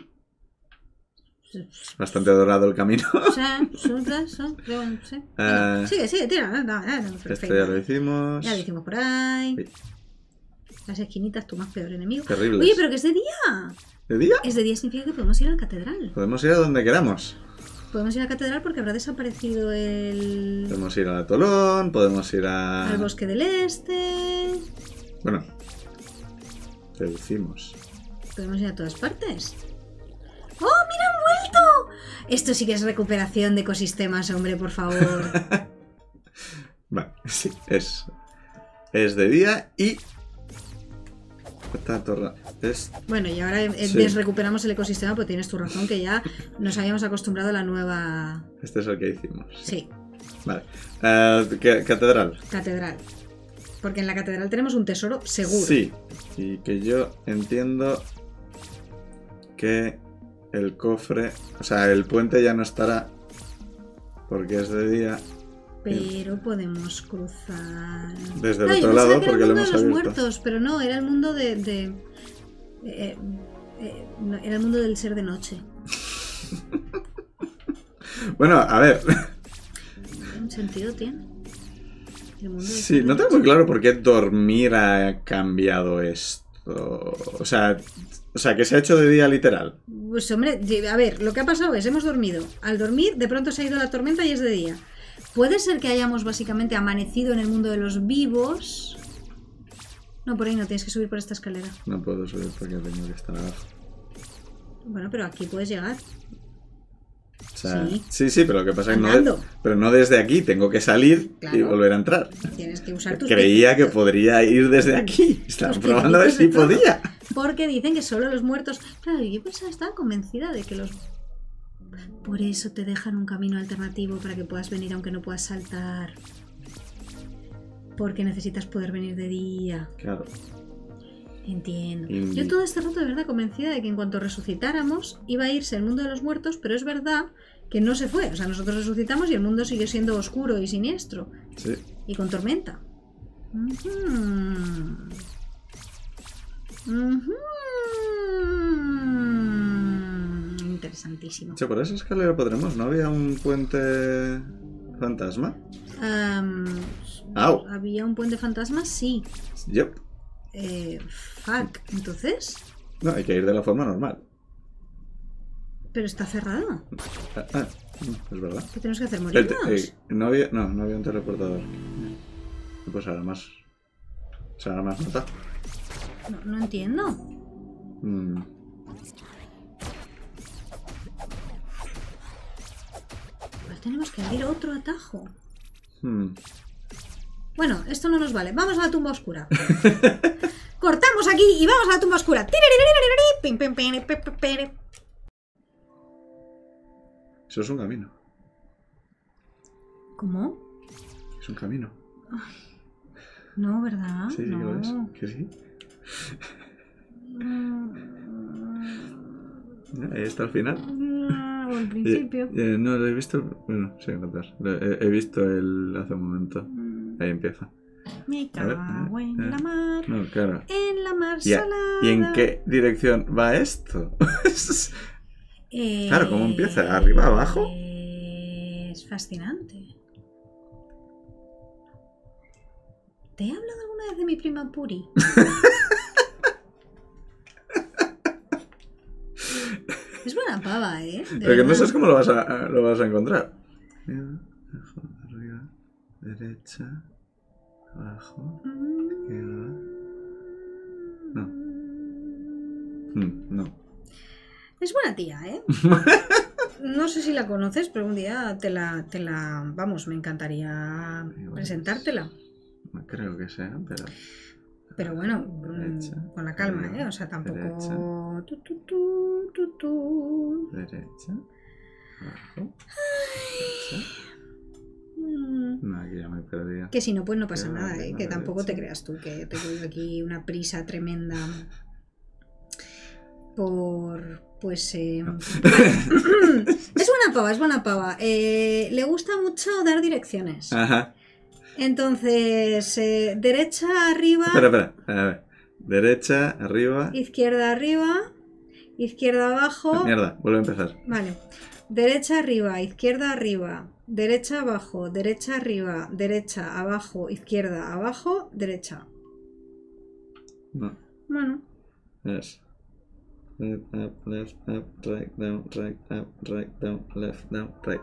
Es bastante dorado el camino. O sea, creo, sí. Sigue, tira. Esto ya lo hicimos. Ya lo hicimos por ahí. Sí. Las esquinitas, tu más peor enemigo. Terribles. Oye, pero que es de día. ¿De día? Es de día significa que podemos ir a la catedral. Podemos ir a donde queramos. Podemos ir a la catedral porque habrá desaparecido el... Podemos ir al atolón, podemos ir al bosque del este... Bueno, deducimos. Podemos ir a todas partes. ¡Oh, mira, han vuelto! Esto sí que es recuperación de ecosistemas, hombre, por favor. Vale, sí, es de día y... Esta torre es... Bueno, y ahora recuperamos el ecosistema, pues tienes tu razón, que ya nos habíamos acostumbrado a la nueva... Este es el que hicimos. Sí. Vale. Catedral. Catedral. Porque en la catedral tenemos un tesoro seguro. Sí. Y que yo entiendo que el cofre... O sea, el puente ya no estará porque es de día... Pero podemos cruzar... Desde el otro lado porque lo hemos abierto. Era el mundo de los abierto. muertos, pero no, era el mundo era el mundo del ser de noche. Bueno, a ver. ¿Un sentido tiene? El mundo del Sí, ser de no tengo noche. muy claro por qué dormir ha cambiado esto. O sea, que se ha hecho de día literal. Pues hombre, a ver, lo que ha pasado es, hemos dormido. Al dormir, de pronto se ha ido la tormenta y es de día. Puede ser que hayamos básicamente amanecido en el mundo de los vivos. No, por ahí no, tienes que subir por esta escalera. No puedo subir porque tengo que estar abajo. Bueno, pero aquí puedes llegar. O sea, Sí. sí, pero lo que pasa es que Andando. pero no desde aquí. Tengo que salir Claro. y volver a entrar. Tienes que usar tus Creía que piecitos. podría ir desde aquí. Estaba Tus probando a ver si piecitos de podía. Porque dicen que solo los muertos... Claro, yo pensaba, estaba convencida de que los... Por eso te dejan un camino alternativo para que puedas venir aunque no puedas saltar. Porque necesitas poder venir de día. Claro. Entiendo. Yo todo este rato de verdad convencida de que en cuanto resucitáramos iba a irse el mundo de los muertos, pero es verdad que no se fue. O sea, nosotros resucitamos y el mundo sigue siendo oscuro y siniestro. Sí. Y con tormenta. Interesantísimo. Che, por esa escalera podremos, ¿no? ¿Había un puente fantasma? ¡Au! ¿Había un puente fantasma? Sí. Yep. Fuck. Entonces... No, hay que ir de la forma normal. Pero está cerrado. Es verdad. ¿Qué tenemos que hacer? ¿Morirnos? No había un teleportador. Pues ahora más. O sea, ahora más nota. No entiendo. Pues tenemos que abrir otro atajo. Bueno, esto no nos vale. Vamos a la tumba oscura. Cortamos aquí y vamos a la tumba oscura. Eso es un camino. ¿Cómo? Es un camino. No, ¿verdad? Sí, no. que lo es. ¿Que sí? Ahí está el final. O el principio. No, lo he visto. Bueno, sí, entonces. He visto el hace un momento. Ahí empieza. Me cago en la mar. No, claro. En la mar salada. ¿Y en qué dirección va esto? Claro, ¿cómo empieza? ¿Arriba, abajo? Es fascinante. ¿Te he hablado alguna vez de mi prima Puri? Es buena pava, ¿eh? Pero que no sabes cómo lo vas a encontrar. Abajo, arriba, derecha, abajo, izquierda. No. Es buena tía, ¿eh? No sé si la conoces, pero un día te la vamos, me encantaría presentártela. No creo que sea, pero... Pero bueno, derecha, con la calma, arriba, o sea, tampoco... derecha, derecha, abajo, derecha. No, aquí ya me he perdido. Que si no, pues no pasa Pero nada, vale, que vale, tampoco sí. te creas tú que tengo aquí una prisa tremenda por... Pues... Es buena pava. Le gusta mucho dar direcciones. Ajá. Entonces, derecha arriba... Espera. A ver. Derecha, arriba... Izquierda arriba, izquierda abajo... Mierda, vuelve a empezar. Vale. Derecha arriba, izquierda arriba, derecha abajo, derecha arriba, derecha abajo, izquierda abajo, derecha. No. Bueno. Es... Left, up, right, down, left, down, right.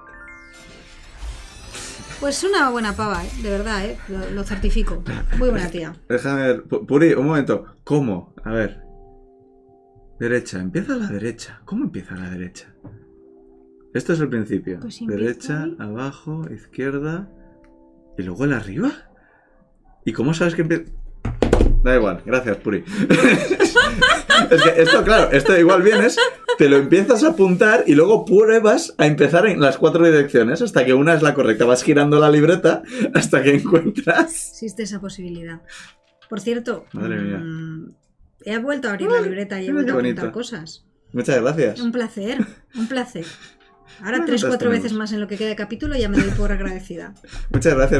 Pues una buena pava, de verdad, lo certifico. Muy buena tía. Déjame ver. Puri, un momento. ¿Cómo? A ver. Derecha. Empieza a la derecha. ¿Cómo empieza a la derecha? Esto es el principio. Pues derecha, ahí. abajo, izquierda. ¿Y luego el arriba? ¿Y cómo sabes que empieza? Da igual, gracias, Puri. Es que esto igual vienes, te lo empiezas a apuntar y luego pruebas a empezar en las 4 direcciones hasta que una es la correcta. Vas girando la libreta hasta que encuentras. Existe esa posibilidad. Por cierto, Madre mía. He vuelto a abrir la libreta y he vuelto a apuntar cosas. Muchas gracias. Un placer. Ahora ¿Cuántas 3-4 tenemos? veces más en lo que queda de capítulo y ya me doy por agradecida. Muchas gracias.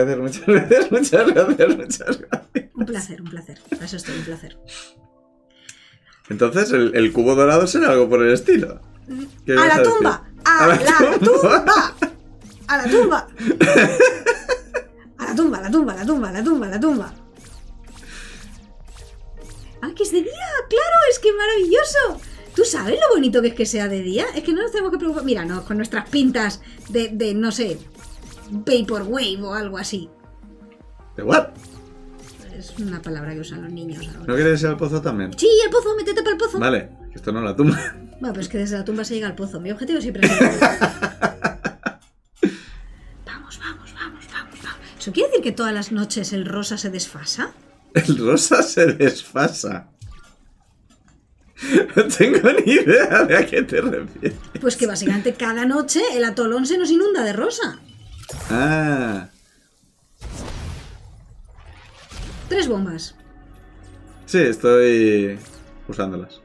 Un placer. Para eso estoy, un placer. Entonces, el cubo dorado será algo por el estilo. ¿Qué ¡A vas la decir? tumba! ¡A la tumba! ¡A la tumba! ¡A la tumba! ¡Ah, que es de día! ¡Claro! ¡Es que maravilloso! ¿Tú sabes lo bonito que es que sea de día? Es que no nos tenemos que preocupar. Mira, no, con nuestras pintas de no sé, Vaporwave o algo así. ¿De what? Es una palabra que usan los niños ahora. ¿No quieres ir al pozo también? Sí, el pozo, métete para el pozo. Vale, que esto no es la tumba. Bueno, pero es que desde la tumba se llega al pozo. Mi objetivo siempre es llegar. Vamos. ¿Eso quiere decir que todas las noches el rosa se desfasa? El rosa se desfasa. No tengo ni idea de a qué te refieres. Pues que básicamente cada noche el atolón se nos inunda de rosa. Ah. 3 bombas. Sí, estoy usándolas.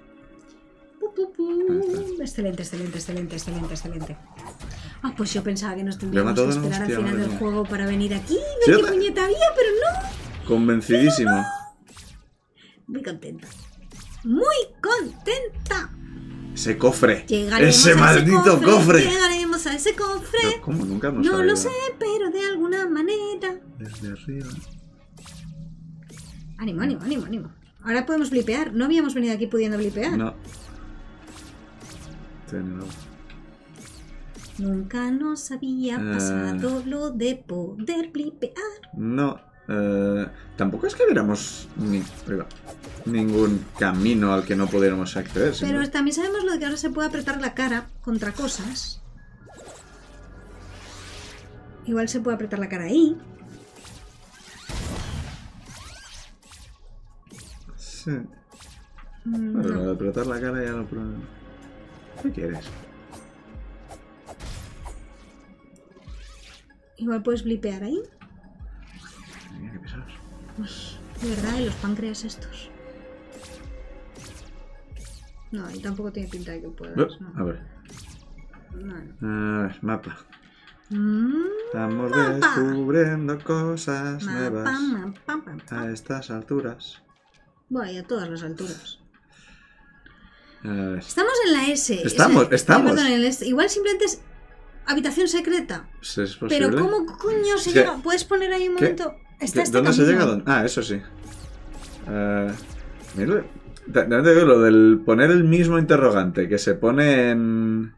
Excelente, excelente, excelente, excelente, excelente. Ah, pues yo pensaba que nos Le tendríamos mató que de una esperar al hostia, final madre del mía. juego para venir aquí. Sí, Ver qué otra- puñeta había, pero no. Convencidísimo. Muy contenta. Muy contenta. Ese cofre. Llegaremos Ese a maldito cofre. Llegaremos a ese cofre. Pero, ¿cómo nunca hemos No salido? lo sé, pero de alguna manera. Desde arriba. Ánimo, ánimo, ánimo, ánimo. Ahora podemos blipear. No habíamos venido aquí pudiendo blipear. No. Estoy en el agua. Nunca nos había pasado lo de poder blipear. No. Tampoco es que viéramos ningún camino al que no pudiéramos acceder. Pero ¿sí? también sabemos lo de que ahora se puede apretar la cara contra cosas. Igual se puede apretar la cara ahí. Sí. Mm, Pero lo no. de apretar la cara ya lo probé. ¿Qué quieres? Igual puedes blipear ahí. Mira qué pesados. De verdad, y los páncreas estos. No, y tampoco tiene pinta de que puedas. No. A ver. No. A ver, mapa. Mm, Estamos Mapa. descubriendo cosas nuevas mapa. a estas alturas. Voy a todas las alturas. A ver. Estamos en la S. Estamos. Perdón, en el S. Igual simplemente es habitación secreta. Pues es posible. Pero ¿cómo coño se Es que- llega? ¿Puedes poner ahí un ¿Qué? momento? Está este ¿Dónde se camino. llega? Ah, eso sí. Mira, también te digo lo del poner el mismo interrogante que se pone en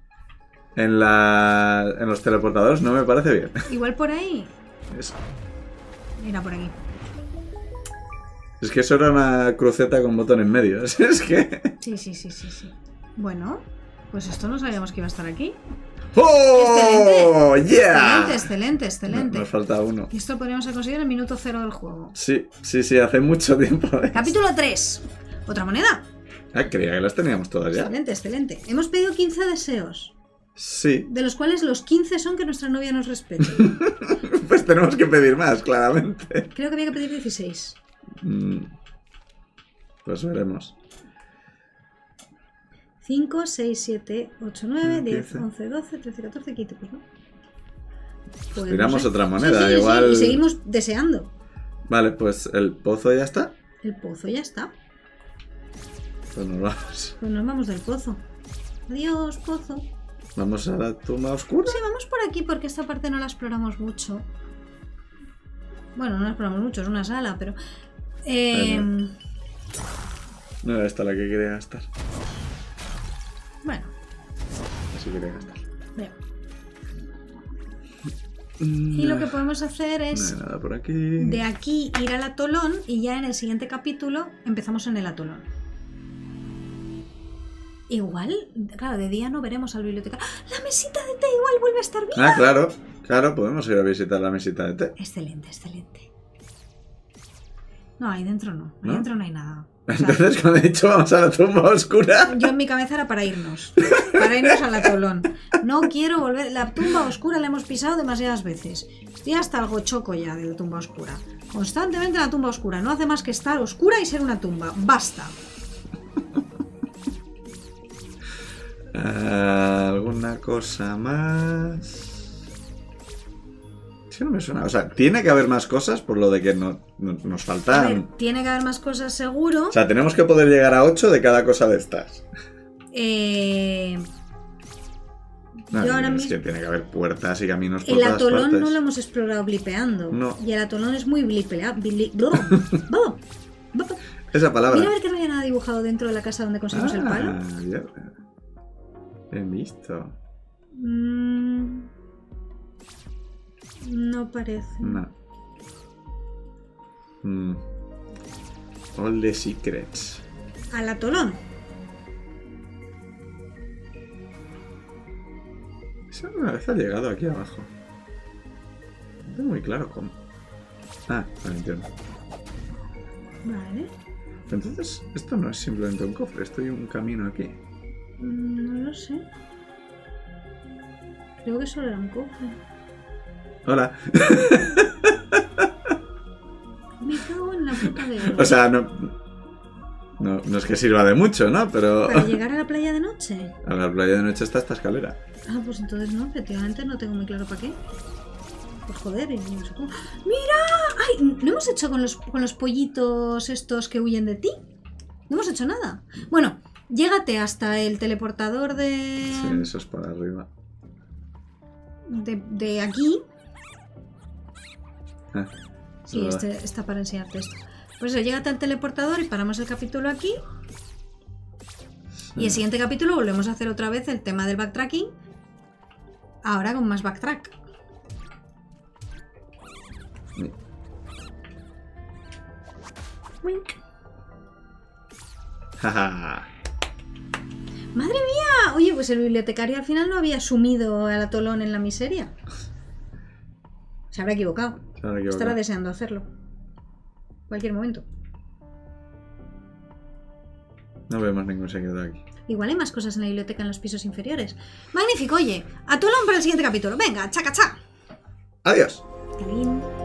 los teleportadores no me parece bien. Igual por ahí. Es, Mira, por aquí. es que eso era una cruceta con botón en medio. Es que... Sí. Bueno, pues esto no sabíamos que iba a estar aquí. ¡Oh! ¡Yeah! Excelente. Nos falta uno. Y esto lo podríamos haber conseguido en el minuto 0 del juego. Sí, hace mucho tiempo. Capítulo 3. Otra moneda. Ah, creía que las teníamos todas ya. Excelente. Hemos pedido 15 deseos. Sí, De los cuales los 15 son que nuestra novia nos respete. pues tenemos que pedir más, claramente. Creo que había que pedir 16. Pues veremos. 5, 6, 7, 8, 9, 10, 15. 11, 12, 13, 14, 15. Pues Tiramos no sé. otra moneda, Sí, igual. y seguimos deseando. Vale, pues el pozo ya está. El pozo ya está. Pues nos vamos. Pues nos vamos del pozo. Adiós, pozo. Vamos a la tumba oscura. Sí, vamos por aquí porque esta parte no la exploramos mucho. Bueno, no la exploramos mucho, es una sala, pero... No era esta la que quería gastar. Bueno, Así quería gastar. veo. Y lo que podemos hacer No es hay nada por aquí. de aquí ir al atolón y ya en el siguiente capítulo empezamos en el atolón. Igual, claro, de día no veremos al bibliotecario. ¡Ah! La mesita de té igual vuelve a estar viva. Ah, claro, podemos ir a visitar la mesita de té. Excelente. No, ahí dentro no. Ahí ¿No? dentro no hay nada. O sea, Entonces, cuando he dicho vamos a la tumba oscura. yo en mi cabeza era para irnos. Para irnos al atolón. No quiero volver. La tumba oscura la hemos pisado demasiadas veces. Estoy hasta algo choco ya de la tumba oscura. Constantemente la tumba oscura. No hace más que estar oscura y ser una tumba. Basta. ¿Alguna cosa más? Es que no me suena. O sea, tiene que haber más cosas por lo de que nos A ver, faltan. tiene que haber más cosas seguro. O sea, tenemos que poder llegar a 8 de cada cosa de estas. No, Yo ahora es mismo... que tiene que haber puertas y caminos por El todas atolón partes. no lo hemos explorado blipeando. No. Y el atolón es muy blipeable. Esa palabra. Mira a ver que no haya nada dibujado dentro de la casa donde conseguimos el palo. Ya. He visto. No parece. No. All the secrets. Al atolón. Eso una vez ha llegado aquí abajo. No tengo muy claro cómo. Ah, vale, entiendo. Vale. Entonces, esto no es simplemente un cofre, esto hay un camino aquí. No lo sé. Creo que solo era un cofre. Hola. Me cago en la puta O sea, no es que sirva de mucho, ¿no? Pero... ¿Para llegar a la playa de noche? A la playa de noche está esta escalera. Ah, pues entonces no, efectivamente no tengo muy claro para qué. Pues joder, y no sé cómo. ¡Mira! ¡Ay! ¿No hemos hecho con los pollitos estos que huyen de ti? No hemos hecho nada. Bueno, llégate hasta el teleportador de... Sí, eso es para arriba. De aquí. Sí, verdad. está para enseñarte esto. Pues eso, llégate al teleportador y paramos el capítulo aquí. Y el siguiente capítulo volvemos a hacer otra vez el tema del backtracking. Ahora con más backtrack. Wink. Jaja. ¡Madre mía! Oye, pues el bibliotecario al final no había sumido al atolón en la miseria. Se habrá equivocado. Estará deseando hacerlo. Cualquier momento. No vemos ningún secreto aquí. Igual hay más cosas en la biblioteca en los pisos inferiores. Magnífico, oye. Atolón para el siguiente capítulo. Venga, chaca, cha. ¡Adiós! Talín.